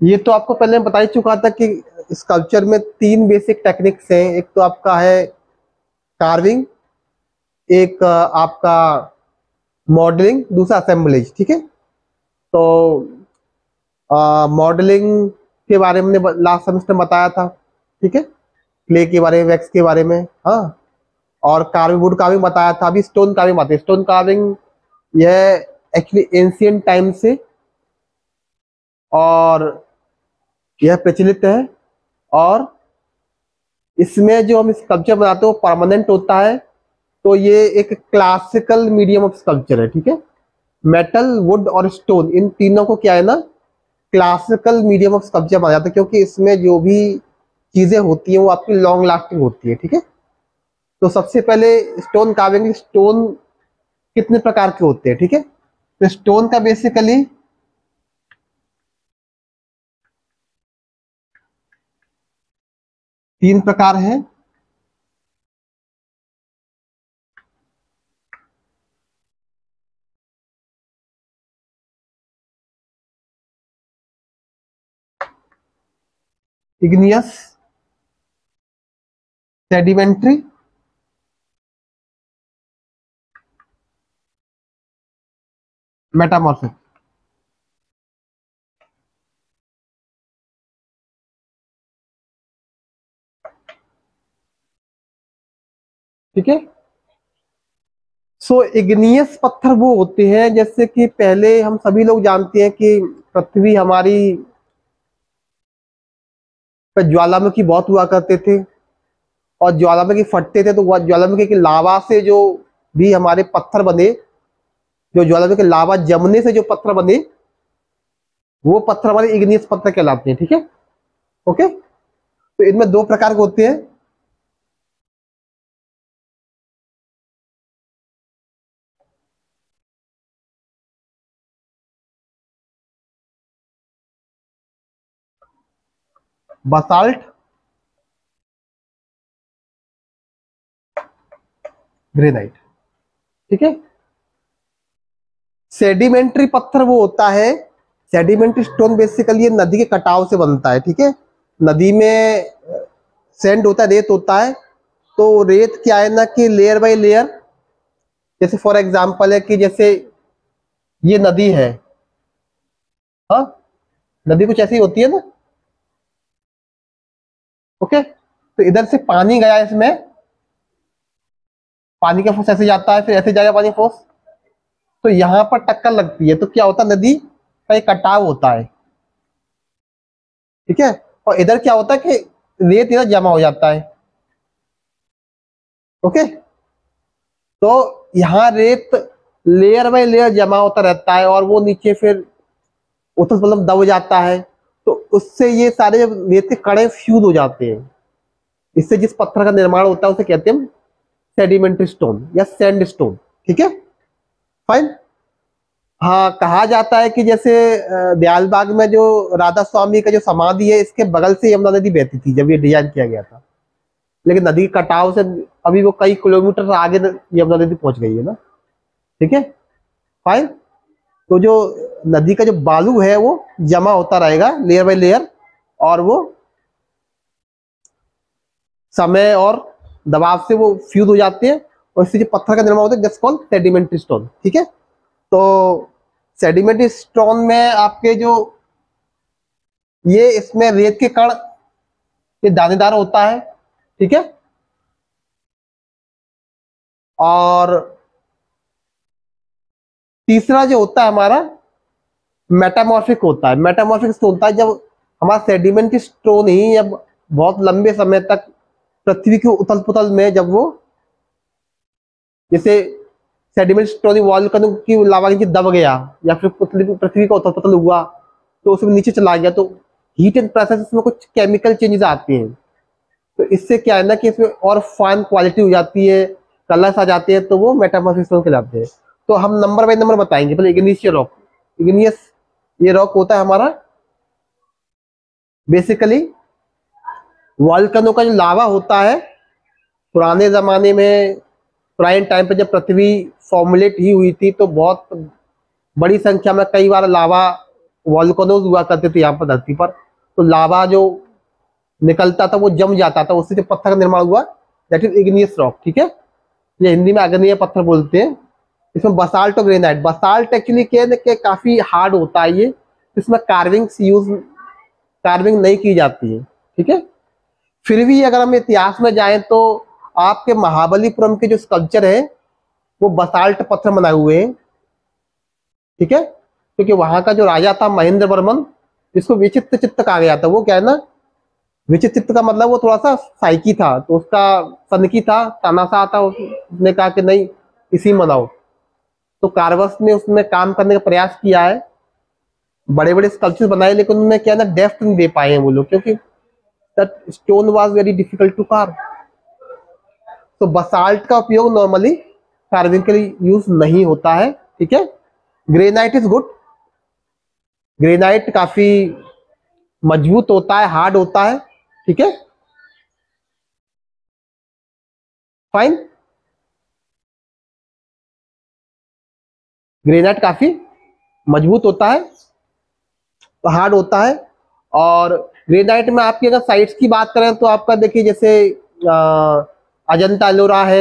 ये तो आपको पहले मैं बता ही चुका था कि स्कल्पचर में तीन बेसिक टेक्निक्स हैं। एक तो आपका है कार्विंग, एक आपका मॉडलिंग, दूसरा असेंबलेज। ठीक है, तो मॉडलिंग के बारे में लास्ट सेमेस्टर बताया था। ठीक है, क्ले के बारे में, वैक्स के बारे में। हाँ, और कार्विंग, वुड कार्विंग बताया था। अभी स्टोन कार्विंग बताते हैं। स्टोन कार्विंग यह एक्चुअली एंशियंट टाइम से और यह प्रचलित है, और इसमें जो हम स्कल्पचर बनाते हैं वो परमानेंट होता है। तो ये एक क्लासिकल मीडियम ऑफ स्कल्पचर है। ठीक है, मेटल, वुड और स्टोन, इन तीनों को क्या है ना, क्लासिकल मीडियम ऑफ स्कल्पचर माना जाता है, क्योंकि इसमें जो भी चीजें होती हैं वो आपकी लॉन्ग लास्टिंग होती है। ठीक है, तो सबसे पहले स्टोन कार्विंग। स्टोन कितने प्रकार के होते हैं? ठीक है, तो स्टोन का बेसिकली तीन प्रकार हैं। Igneous, sedimentary, metamorphic. ठीक है, सो इग्नियस पत्थर वो होते हैं, जैसे कि पहले हम सभी लोग जानते हैं कि पृथ्वी हमारी पे ज्वालामुखी बहुत हुआ करते थे, और ज्वालामुखी फटते थे तो ज्वालामुखी की लावा से जो भी हमारे पत्थर बने, जो ज्वालामुखी की लावा जमने से जो पत्थर बने, वो पत्थर हमारे इग्नियस पत्थर कहलाते हैं। ठीक है, ओके, तो इनमें दो प्रकार के होते हैं। Basalt, granite. ठीक है, सेडिमेंट्री पत्थर वो होता है, सेडिमेंट्री स्टोन बेसिकली ये नदी के कटाव से बनता है। ठीक है, नदी में सैंड होता है, रेत होता है, तो रेत क्या है ना कि लेयर बाय लेयर, जैसे फॉर एग्जांपल है कि जैसे ये नदी है। हाँ, नदी कुछ ऐसी होती है ना। ओके, तो इधर से पानी गया इसमें, पानी का फोर्स ऐसे जाता है, फिर ऐसे जाएगा पानी फोर्स, तो यहाँ पर टक्कर लगती है, तो क्या होता है, नदी का एक कटाव होता है। ठीक है, और इधर क्या होता है कि रेत इधर जमा हो जाता है। ओके, तो यहाँ रेत लेयर बाय लेयर जमा होता रहता है, और वो नीचे फिर उथल पुथल दब जाता है, तो उससे ये सारे जब रेत के कणे फ्यूज हो जाते हैं, इससे जिस पत्थर का निर्माण होता है उसे कहते हैं सेडिमेंट्री स्टोन या सैंड स्टोन। ठीक है, फाइन। हाँ, कहा जाता है कि जैसे दयालबाग में जो राधा स्वामी का जो समाधि है, इसके बगल से यमुना नदी बहती थी जब ये डिजाइन किया गया था, लेकिन नदी के कटाव से अभी वो कई किलोमीटर आगे यमुना नदी पहुंच गई है ना। ठीक है, फाइन। तो जो नदी का जो बालू है वो जमा होता रहेगा लेयर बाय लेयर, और वो समय और दबाव से वो फ्यूज हो जाते हैं, और इससे जो पत्थर का निर्माण होता है दैट्स कॉल्ड सेडिमेंट्री स्टोन। ठीक है, तो सेडिमेंट्री स्टोन में आपके जो ये इसमें रेत के कण ये दानेदार होता है। ठीक है, और तीसरा जो होता है हमारा मेटामॉर्फिक होता है। मेटामॉर्फिक होता है जब हमारा सेडिमेंट्री स्टोन ही जब बहुत लंबे समय तक पृथ्वी की उथल पुथल में, जब वो जैसे सेडिमेंट स्टोन वॉल की लावा नीचे दब गया, या फिर पृथ्वी का उथल पुथल हुआ तो उसमें नीचे चला गया, तो हीट एंड प्रेशर में कुछ केमिकल चेंजेस आते हैं, तो इससे क्या है ना कि इसमें और फाइन क्वालिटी हो जाती है, कलर्स आ जाते हैं, तो वो मेटामॉर्फिक स्टोन कहलाते हैं। तो हम नंबर बाय नंबर बताएंगे। पहले इग्निशियल रॉक। इग्नियस ये रॉक होता है हमारा बेसिकली वॉल्केनो का जो लावा होता है, पुराने जमाने में, पुराने टाइम पे जब पृथ्वी फॉर्मुलेट ही हुई थी, तो बहुत बड़ी संख्या में कई बार लावा वॉल्केनोज हुआ करते थे यहाँ पर धरती पर, तो लावा जो निकलता था वो जम जाता था, उससे जो पत्थर का निर्माण हुआ, दैट इज इग्नियस रॉक। ठीक है, ये हिंदी में अग्निय पत्थर बोलते हैं। इसमें बसाल्ट और ग्रेनाइट, बसाल्ट एक्चुअली क्या है कि काफी हार्ड होता है ये, इसमें कार्विंग नहीं की जाती है। ठीक है, फिर भी अगर हम इतिहास में जाएं तो आपके महाबलीपुरम के जो स्कल्पचर है वो बसाल्ट पत्थर बनाए हुए हैं। ठीक है, क्योंकि वहां का जो राजा था महेंद्र वर्मन, जिसको विचित्र चित्त कहा गया था, वो क्या है ना, विचित्र चित्त का मतलब वो थोड़ा सा साइकी था, तो उसका सनकी था, तानाशाह था, उसने कहा कि नहीं इसी मनाओ। तो कार्वर्स ने उसमें काम करने का प्रयास किया है, बड़े बड़े स्कल्पचर बनाए, लेकिन उनमें क्या है ना, डेप्थ नहीं दे पाए हैं वो लोग, क्योंकि that stone was very difficult to carve. तो बसाल्ट का उपयोग नॉर्मली कार्विंग के लिए यूज नहीं होता है। ठीक है, ग्रेनाइट इज गुड, ग्रेनाइट काफी मजबूत होता है, हार्ड होता है। ठीक है, फाइन, ग्रेनाइट काफी मजबूत होता है, हार्ड होता है। और ग्रेनाइट में आपकी अगर साइट्स की बात करें तो आपका देखिए जैसे अजंता एलोरा है,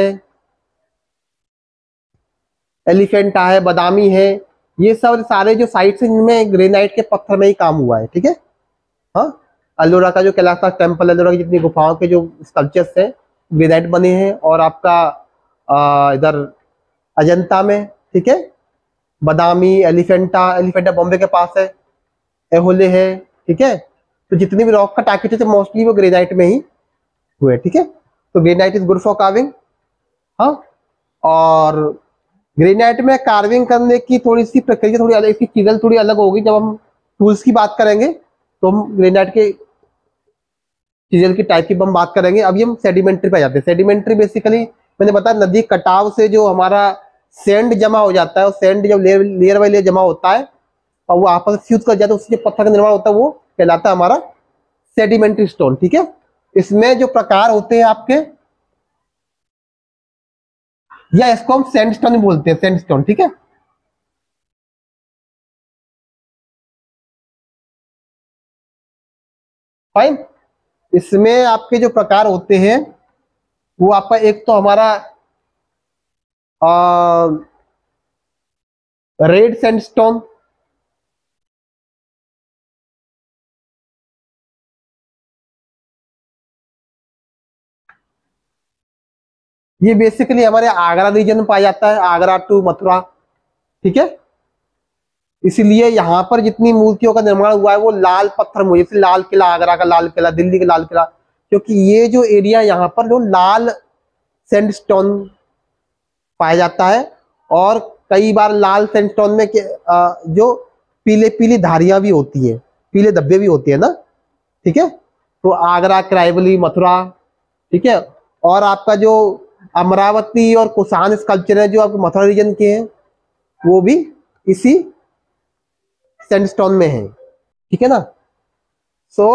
एलिफेंटा है, बादामी है, ये सब सारे जो साइट्स हैं इनमें ग्रेनाइट के पत्थर में ही काम हुआ है। ठीक है, हाँ, एलोरा का जो कैलाश टेम्पल, एलोरा की जितनी गुफाओं के जो स्कल्पचर्स हैं ग्रेनाइट बने हैं, और आपका इधर अजंता में, ठीक है, बादामी, एलिफेंटा, एलिफेंटा बॉम्बे के पास है, एहोले है। ठीक है, तो जितनी भी रॉक कट आर्किटेक्चर मोस्टली वो ग्रेनाइट में ही हुए। ठीक है, तो granite is good for carving. हाँ, और ग्रेनाइट में कार्विंग करने की थोड़ी सी प्रक्रिया थोड़ी अलग, इसकी चीजें थोड़ी अलग होगी। जब हम टूल्स की बात करेंगे तो हम ग्रेनाइट के चीजल की टाइप की हम बात करेंगे। अभी हम सेडिमेंट्री पे आ जाते हैं। सेडिमेंट्री बेसिकली मैंने बताया नदी कटाव से जो हमारा सैंड जमा हो जाता है, और सैंड जब लेयर बाई लेयर जमा होता है और वो आपस में फ्यूज कर जाता है, उससे जो पत्थर का निर्माण होता है वो कहलाता है हमारा सेडिमेंट्री स्टोन। ठीक है, इसमें जो प्रकार होते हैं आपके, या इसको हम सैंडस्टोन बोलते हैं, सैंडस्टोन। ठीक है, फाइन। इसमें आपके जो प्रकार होते हैं वो आपका एक तो हमारा रेड सैंडस्टोन, ये बेसिकली हमारे आगरा रीजन में पाया जाता है, आगरा टू मथुरा। ठीक है, इसीलिए यहाँ पर जितनी मूर्तियों का निर्माण हुआ है वो लाल पत्थर में, जैसे लाल किला, आगरा का लाल किला, दिल्ली का लाल किला, क्योंकि ये जो एरिया यहाँ पर जो लाल सैंडस्टोन पाया जाता है। और कई बार लाल सैंडस्टोन में जो पीले पीली धारियां भी होती है, पीले धब्बे भी होते हैं ना। ठीक है, तो आगरा, कराईवली, मथुरा। ठीक है, और आपका जो अमरावती और कुषाण स्कल्पचर है जो आपके मथुरा रीजन के हैं, वो भी इसी सैंडस्टोन में है। ठीक है ना, सो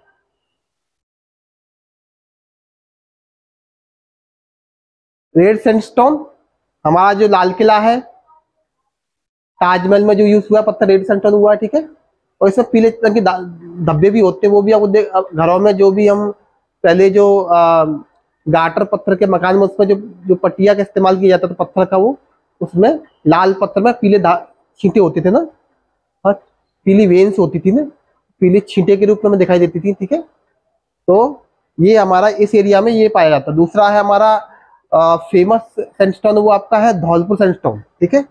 रेड सैंडस्टोन, हमारा जो लाल किला है, ताजमहल में जो यूज हुआ पत्थर रेड सैंडस्टोन हुआ है। ठीक है, और इसमें पीले रंग के धब्बे भी होते हैं, वो भी आपको घरों में जो भी हम पहले जो गाटर पत्थर के मकान में उसमें जो जो पट्टिया का इस्तेमाल किया जाता था पत्थर का, वो उसमें लाल पत्थर में पीले छींटे होते थे ना, हाँ, पीली वेन्स होती थी ना, पीली छींटे के रूप में दिखाई देती थी। ठीक है, तो ये हमारा इस एरिया में ये पाया जाता है। दूसरा है हमारा फेमस सैंडस्टोन, वो आपका है धौलपुर सैंडस्टोन। ठीक है,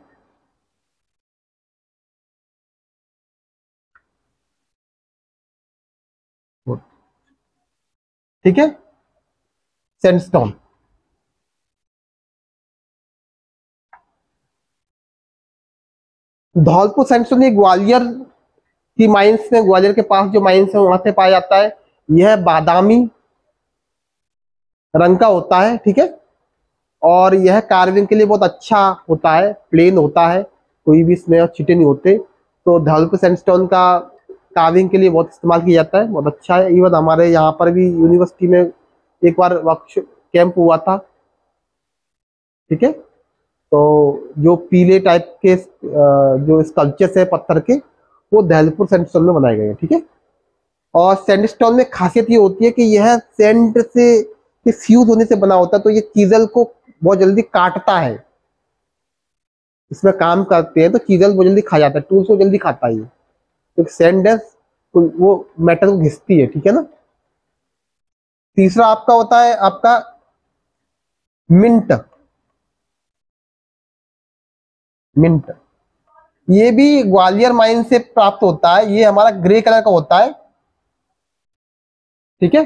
ठीक है, सैंडस्टोन, धौलपुर सैंडस्टोन ये ग्वालियर की माइंस में, ग्वालियर के पास जो माइंस है वहां से पाया जाता है। यह बादामी रंग का होता है। ठीक है, और यह कार्विंग के लिए बहुत अच्छा होता है, प्लेन होता है, कोई भी इसमें छिटे नहीं होते। तो धौलपुर सैंडस्टोन का कार्विंग के लिए बहुत इस्तेमाल किया जाता है, बहुत अच्छा है। इवन हमारे यहाँ पर भी यूनिवर्सिटी में एक बार वर्कशॉप कैंप हुआ था। ठीक है, तो जो पीले टाइप के जो स्कल्पचर्स है पत्थर के, वो दहलपुर सैंडस्टोन में बनाए गए हैं, ठीक है। और सैंडस्टोन में खासियत ये होती है कि यह सैंड से फ्यूज होने से बना होता है, तो ये चीजल को बहुत जल्दी काटता है। इसमें काम करते हैं तो चीजल बहुत जल्दी खा जाता है, टूल्स को जल्दी खाता है ये, क्योंकि सैंड है तो वो मेटल को घिसती है, ठीक है ना। तीसरा आपका होता है आपका मिंट। मिंट ये भी ग्वालियर माइन से प्राप्त होता है, ये हमारा ग्रे कलर का होता है, ठीक है।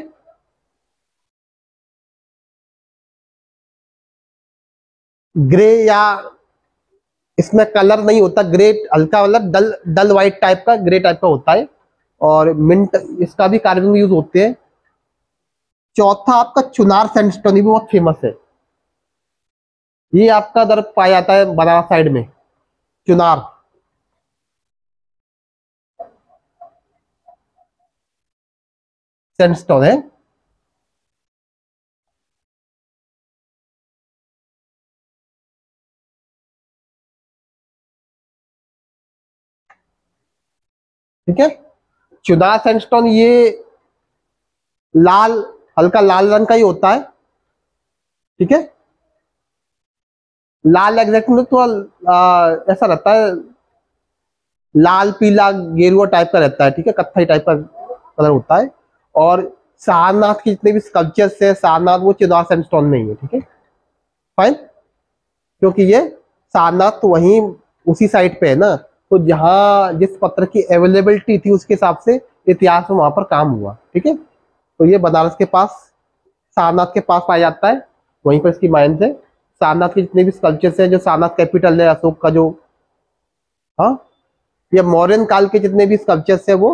ग्रे या इसमें कलर नहीं होता, ग्रे हल्का मतलब डल डल व्हाइट टाइप का, ग्रे टाइप का होता है। और मिंट इसका भी कार्विंग में यूज होते हैं। चौथा आपका चुनार सैंडस्टोन, ये भी बहुत फेमस है। ये आपका उधर पाया जाता है बनारस साइड में, चुनार। सैंडस्टोन है। ठीक है। चुनार सैंडस्टोन ये लाल, हल्का लाल रंग का ही होता है, ठीक है। लाल एग्जैक्ट में थोड़ा ऐसा रहता है, लाल पीला गेरुआ टाइप का रहता है, ठीक है, कत्थई टाइप का कलर होता है। और सारनाथ के जितने भी स्कल्पचर्स है सारनाथ, वो चिनार सैंडस्टोन में ही है, ठीक है, फाइन। क्योंकि ये सारनाथ तो वहीं उसी साइड पे है ना, तो जहाँ जिस पत्थर की अवेलेबिलिटी थी उसके हिसाब से इतिहास में वहां पर काम हुआ, ठीक है। तो ये बनारस के पास, सारनाथ के पास पाया जाता है, वहीं पर इसकी माइंस है। सारनाथ के जितने भी स्कल्पचर्स हैं, जो सारनाथ कैपिटल है अशोक का जो, हाँ, ये मौर्यन काल के जितने भी स्कल्पचर्स है वो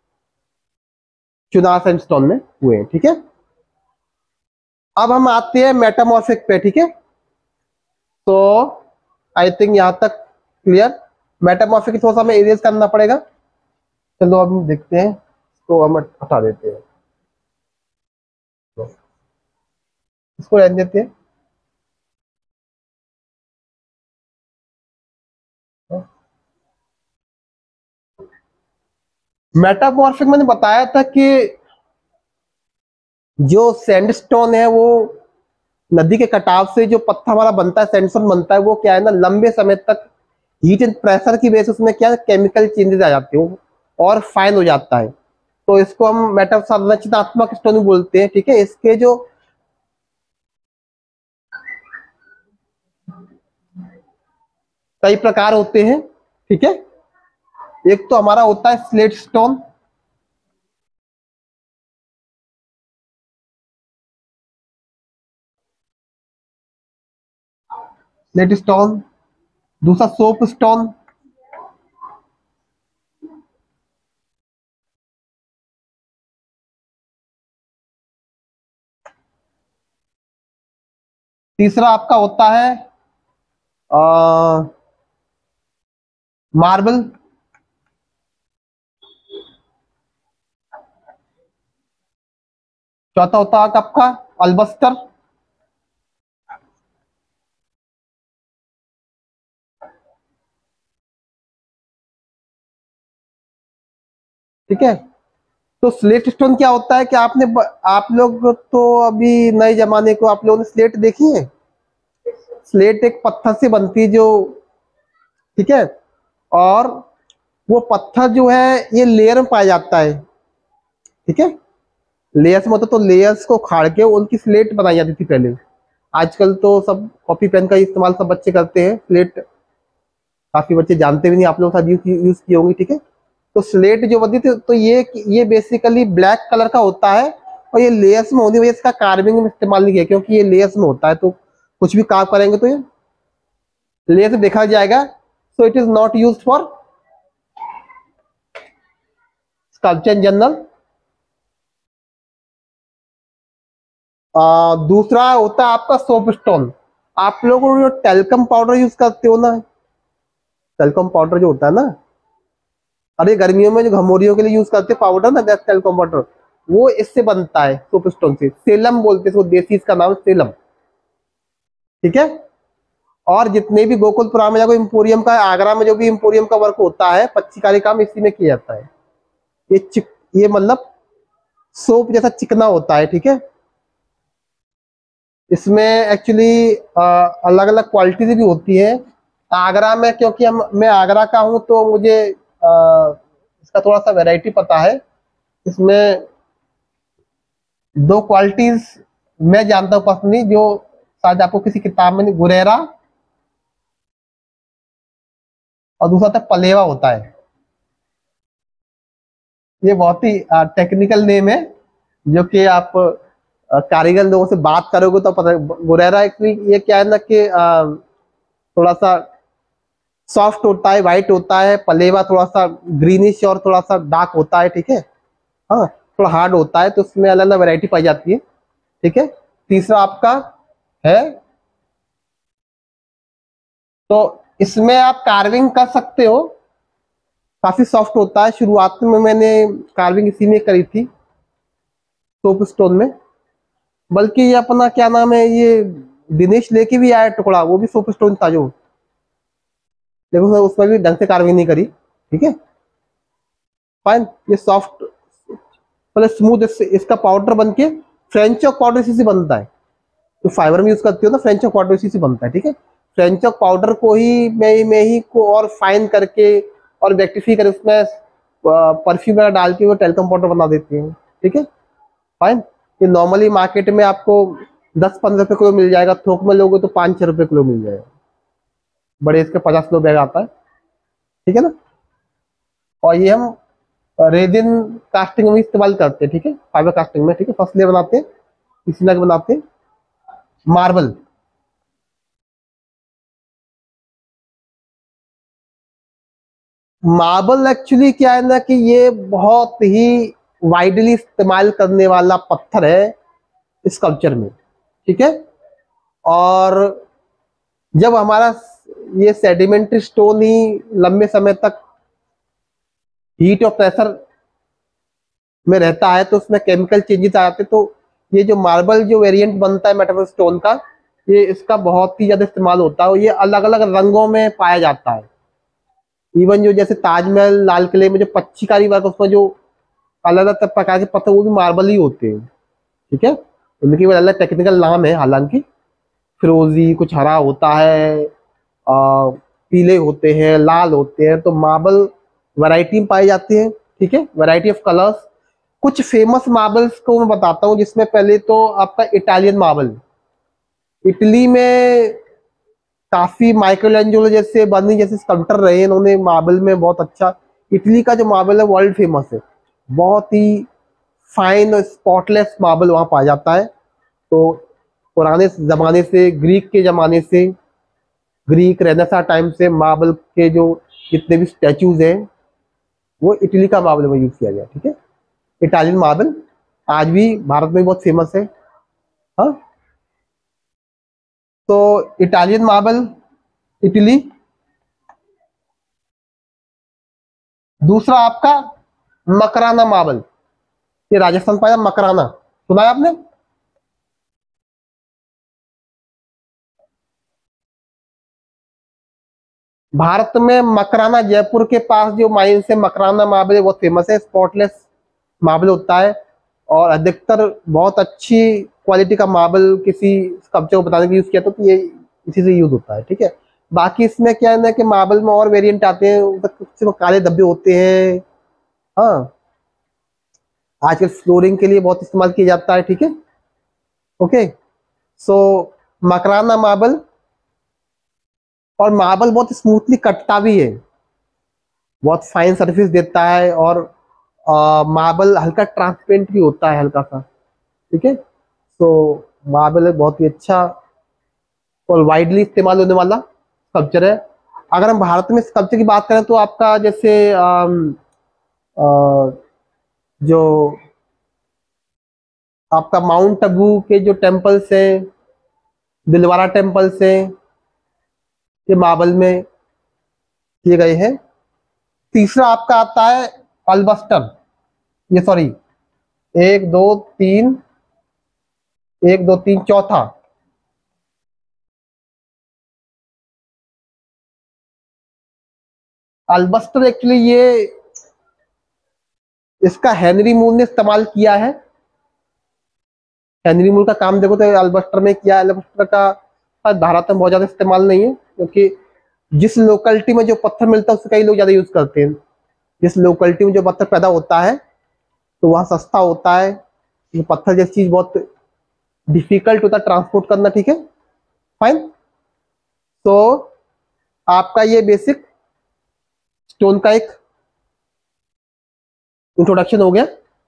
चुनार सैंडस्टोन में हुए हैं, ठीक है। अब हम आते हैं मेटामॉर्फिक पे, ठीक है। तो आई थिंक यहां तक क्लियर। मेटामॉर्फिक थोड़ा सा हमें इरेज करना पड़ेगा, चलो अब हम देखते हैं, तो हम हटा देते हैं, तो इसको रहने देते हैं। मेटामॉर्फिक मैंने बताया था कि जो सैंडस्टोन है वो नदी के कटाव से जो पत्थर हमारा बनता है, सैंडस्टोन बनता है, वो क्या है ना, लंबे समय तक हीट एंड प्रेशर की वजह से उसमें क्या केमिकल चेंजेस आ जाते हैं और फाइन हो जाता है। तो इसको हम मेटा संरचनात्मक स्टोन बोलते हैं, ठीक है। इसके जो कई प्रकार होते हैं, ठीक है। एक तो हमारा होता है स्लेट स्टोन, स्लेट स्टोन। दूसरा सोप स्टोन। तीसरा आपका होता है मार्बल। चौथा होता है आपका अल्बस्टर। ठीक है। तो स्लेट स्टोन क्या होता है कि आप लोग तो अभी नए जमाने को आप लोगों ने स्लेट देखी है। स्लेट एक पत्थर से बनती है जो, ठीक है। और वो पत्थर जो है ये लेयर में पाया जाता है, ठीक है। लेयर्स में होता तो लेयर्स को खाड़ के उनकी स्लेट बनाई जाती थी पहले। आजकल तो सब कॉपी पेन का इस्तेमाल सब बच्चे करते हैं, स्लेट काफी बच्चे जानते भी नहीं, आप लोग शायद यूज की होंगी, ठीक है। तो स्लेट जो बनती थी तो ये बेसिकली ब्लैक कलर का होता है, और ये लेयर्स में होने की वजह से इसका कार्विंग में इस्तेमाल नहीं किया, क्योंकि ये लेयर्स में होता है तो कुछ भी कार्व करेंगे तो ये लेयर से देखा जाएगा। So it is not used for sculpture in general. दूसरा होता है आपका सोप स्टोन। आप लोग जो टेल्कम पाउडर यूज करते हो ना, टेल्कम पाउडर जो होता है ना, अरे गर्मियों में जो घमोरियों के लिए यूज करते हैं पाउडर ना, दैट टेल्कम पाउडर, वो इससे बनता है, सोप स्टोन से। सेलम बोलते हैं इसको, देसी इसका नाम सेलम, ठीक है। और जितने भी गोकुलपुरा में जाको इम्पोरियम का, आगरा में जो भी इम्पोरियम का वर्क होता है, पच्चीकारी काम इसी में किया जाता है। ये मतलब सोप जैसा चिकना होता है, ठीक है। इसमें एक्चुअली अलग अलग क्वालिटीज भी होती है। आगरा में, क्योंकि मैं आगरा का हूँ, तो मुझे इसका थोड़ा सा वैरायटी पता है। इसमें दो क्वालिटीज मैं जानता हूँ पर्सनली, जो शायद आपको किसी किताब में नहीं, गुरेरा और दूसरा था पलेवा होता है। ये बहुत ही टेक्निकल नेम है, जो कि आप कारीगर लोगों से बात करोगे तो पता। गुरेरा एक्चुअली ये क्या है ना कि थोड़ा सा सॉफ्ट होता है, वाइट होता है। पलेवा थोड़ा सा ग्रीनिश और थोड़ा सा डार्क होता है, ठीक है। हाँ, थोड़ा हार्ड होता है, तो उसमें अलग अलग वैरायटी पाई जाती है, ठीक है। तीसरा आपका है, तो इसमें आप कार्विंग कर सकते हो, काफी सॉफ्ट होता है। शुरुआत में मैंने कार्विंग इसी में करी थी, सोप स्टोन में। बल्कि ये अपना क्या नाम है, ये दिनेश लेके भी आया टुकड़ा, वो भी सोप स्टोन था जो, देखो सर, उसमें भी ढंग से कार्विंग नहीं करी, ठीक है। फाइन, ये सॉफ्ट मतलब स्मूथ, इसका पाउडर बन के फ्रेंच चॉक पाउडर इसी से बनता है। जो फाइबर में यूज करती हो ना, फ्रेंच चॉक पाउडर इसी से बनता है, ठीक है। फ्रेंच चॉक पाउडर को ही मैं ही को और फाइन करके और रेक्टिफाई कर उसमें परफ्यूम वगैरह डाल के वो टेल्कम पाउडर बना देती है, ठीक है। फाइन। ये नॉर्मली मार्केट में आपको 10-15 रुपए किलो मिल जाएगा, थोक में लोगे तो 5-6 रुपए किलो मिल जाएगा। बड़े इसके 50 किलो बैग आता है, ठीक है ना। और ये हम रेजिन कास्टिंग में इस्तेमाल करते हैं, ठीक है, फाइबर कास्टिंग में, ठीक है। फर्स्ट लेयर बनाते हैं, इसी लगे बनाते हैं। मार्बल, मार्बल एक्चुअली क्या है ना कि ये बहुत ही वाइडली इस्तेमाल करने वाला पत्थर है स्कल्पचर में, ठीक है। और जब हमारा ये सेडिमेंट्री स्टोन ही लंबे समय तक हीट और प्रेशर में रहता है, तो उसमें केमिकल चेंजेस आ जाते हैं। तो ये जो मार्बल जो वेरिएंट बनता है मेटामॉर्फिक स्टोन का, ये इसका बहुत ही ज्यादा इस्तेमाल होता है, और ये अलग अलग रंगों में पाया जाता है। इवन जो जैसे ताजमहल, लाल किले में जो पच्चीकारी वर्क, उसमें जो अलग अलग प्रकार के पत्थर, वो भी मार्बल ही होते हैं, ठीक है। उनकी भी अलग टेक्निकल नाम है हालांकि। फिरोजी, कुछ हरा होता है, पीले होते हैं, लाल होते हैं, तो मार्बल वैरायटी में पाई जाती है, ठीक है, वैरायटी ऑफ कलर्स। कुछ फेमस मार्बल्स को मैं बताता हूँ, जिसमें पहले तो आपका इटालियन मार्बल। इटली में काफी माइकल जैसे बर्नी जैसे स्कल्पटर रहे हैं, इन्होंने मार्बल में बहुत अच्छा। इटली का जो मार्बल है वर्ल्ड फेमस है, बहुत ही फाइन और स्पॉटलेस मार्बल वहां पाया जाता है। तो पुराने जमाने से, ग्रीक के जमाने से, ग्रीक रेनेसा टाइम से मार्बल के जो जितने भी स्टैचूज हैं, वो इटली का मार्बल में यूज किया गया, ठीक है। इटालियन मार्बल आज भी भारत में बहुत फेमस है। हाँ, तो इटालियन मार्बल, इटली। दूसरा आपका मकराना मार्बल, ये राजस्थान पाया, मकराना सुना है आपने। भारत में मकराना, जयपुर के पास जो माइंस है, मकराना मार्बल है, बहुत फेमस है। स्पॉटलेस मार्बल होता है, और अधिकतर बहुत अच्छी क्वालिटी का मार्बल किसी स्कल्पचर को बताने के लिए यूज किया, तो ये इसी से यूज होता है, ठीक है। बाकी इसमें क्या है ना कि मार्बल में और वेरिएंट आते हैं, उसमें काले धब्बे होते हैं। हाँ, आजकल फ्लोरिंग के लिए बहुत इस्तेमाल किया जाता है, ठीक है। ओके, सो मकराना मार्बल, और मार्बल बहुत स्मूथली कटता भी है, बहुत फाइन सरफेस देता है, और मार्बल हल्का ट्रांसपेरेंट भी होता है, हल्का सा, ठीक है। तो मार्बल बहुत ही अच्छा और वाइडली इस्तेमाल होने वाला स्कल्पचर है। अगर हम भारत में स्कल्पचर की बात करें, तो आपका जैसे जो आपका माउंट आबू के जो टेम्पल्स हैं, दिलवारा टेम्पल्स हैं, ये मार्बल में किए गए हैं। तीसरा आपका आता है अल्बस्टर, ये सॉरी, एक दो तीन, एक दो तीन, चौथा अल्बस्टर एक्चुअली ये इसका हेनरी मूर ने इस्तेमाल किया है। हेनरी मूर का काम देखो तो अल्बस्टर में किया। अल्बस्टर का शायद भारत में बहुत ज्यादा इस्तेमाल नहीं है, क्योंकि जिस लोकेलिटी में जो पत्थर मिलता है उससे कई लोग ज्यादा यूज करते हैं। जिस लोकेलिटी में जो पत्थर पैदा होता है तो वहाँ सस्ता होता है। ये पत्थर जैसी चीज बहुत डिफिकल्ट होता है ट्रांसपोर्ट करना, ठीक है, फाइन। तो आपका ये बेसिक स्टोन का एक इंट्रोडक्शन हो गया।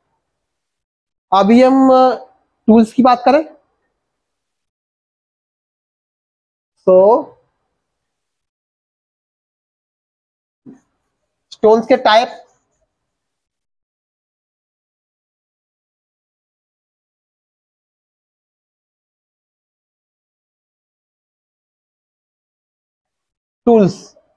अभी हम टूल्स की बात करें तो स्टोन्स के टाइप, टूल्स,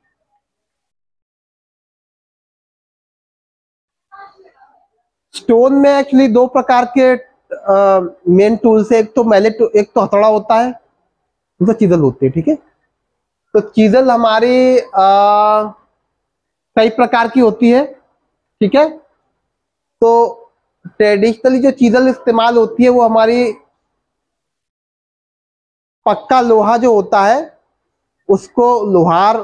स्टोन में एक्चुअली दो प्रकार के मेन टूल्स है। एक तो मैलेट, एक तो हथौड़ा होता है, दूसरा चीजल होती है, ठीक है। तो चीजल हमारी कई प्रकार की होती है, ठीक है। तो ट्रेडिशनली जो चीजल इस्तेमाल होती है वो हमारी पक्का लोहा जो होता है उसको लोहार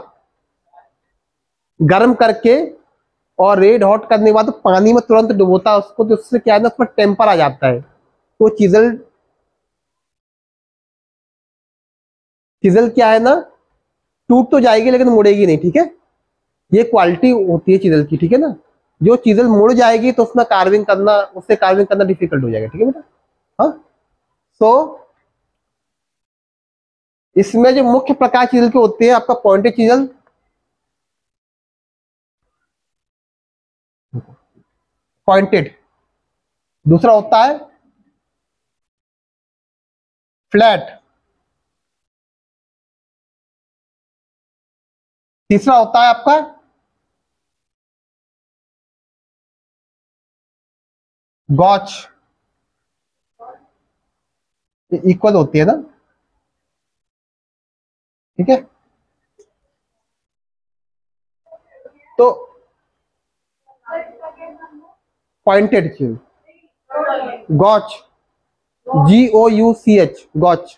गर्म करके और रेड हॉट करने के बाद पानी में तुरंत डुबोता है उसको, तो उससे क्या है ना, उसमें टेम्पर आ जाता है। तो चीजल, चीजल क्या है ना, टूट तो जाएगी लेकिन मुड़ेगी नहीं, ठीक है। ये क्वालिटी होती है चीजल की, ठीक है ना। जो चीजल मुड़ जाएगी तो उसमें कार्विंग करना, उससे कार्विंग करना डिफिकल्ट हो जाएगा, ठीक है बेटा। हाँ, सो इसमें जो मुख्य प्रकार चीजल के होते हैं, आपका पॉइंटेड चीजल, पॉइंटेड, दूसरा होता है फ्लैट, तीसरा होता है आपका गॉच। इक्वल होती है ना, ठीक है। तो पॉइंटेड चीज गॉच, GOUCH, गॉच।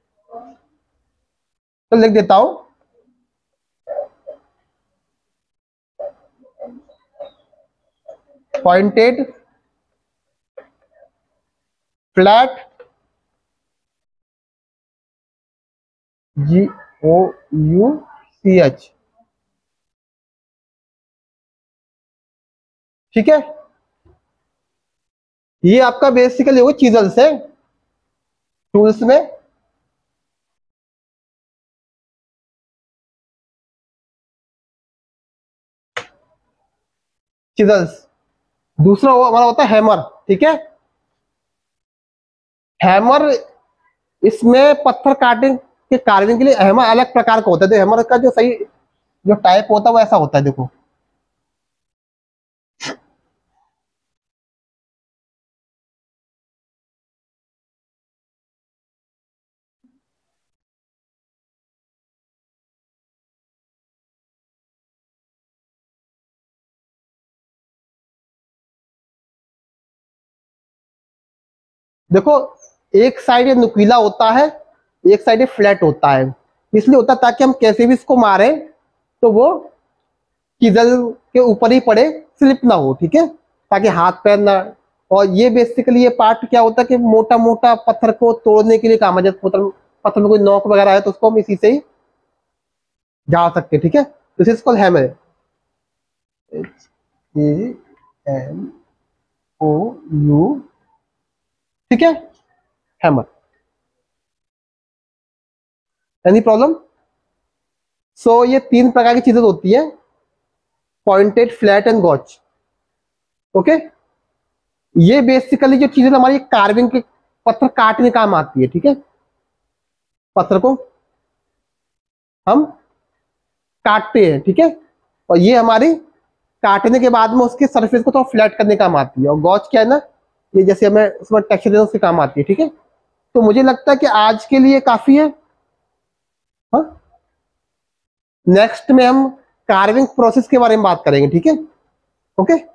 तो लिख देता हूं, पॉइंटेड, फ्लैट, GOUCH, ठीक है। ये आपका बेसिकली वो चीजल से टूल्स में। चिजल्स, दूसरा हमारा होता है हैमर, ठीक है। हैमर, इसमें पत्थर काटने के कार्विंग के लिए हैमर अलग प्रकार का होता है। तो हैमर का जो सही जो टाइप होता है वो ऐसा होता है, देखो। देखो, एक साइड ये नुकीला होता है, एक साइड ये फ्लैट होता है। इसलिए होता है ताकि हम कैसे भी इसको मारे तो वो चिजल के ऊपर ही पड़े, स्लिप ना हो, ठीक है, ताकि हाथ पैर ना। और ये बेसिकली ये पार्ट क्या होता है कि मोटा मोटा पत्थर को तोड़ने के लिए काम है। जब पत्थर पत्थर में कोई नोक वगैरह है तो उसको हम इसी से ही जा सकते हैं, ठीक है। This is called hammer, HAMOU, ठीक है, हैमर। Any problem? सो ये तीन प्रकार की चीजें होती है, pointed, flat and gouge, okay. ये बेसिकली जो चीजें हमारी कार्विंग के, पत्थर काटने काम आती है, ठीक है। पत्थर को हम काटते हैं, ठीक है। और ये हमारी काटने के बाद में उसके सरफेस को तो फ्लैट करने काम आती है। और गॉच क्या है ना, ये जैसे हमें उसमें टेक्सचर देना उसके काम आती है, ठीक है। तो मुझे लगता है कि आज के लिए काफी है। हाँ, नेक्स्ट में हम कार्विंग प्रोसेस के बारे में बात करेंगे, ठीक है। ओके।